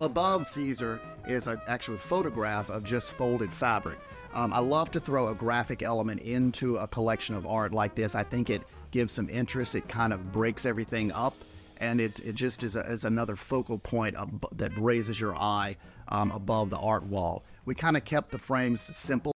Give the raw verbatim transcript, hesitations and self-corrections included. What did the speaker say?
Above Caesar is an actual photograph of just folded fabric. Um, I love to throw a graphic element into a collection of art like this. I think it gives some interest. It kind of breaks everything up, and it, it just is, a, is another focal point of, that raises your eye um, above the art wall. We kind of kept the frames simple.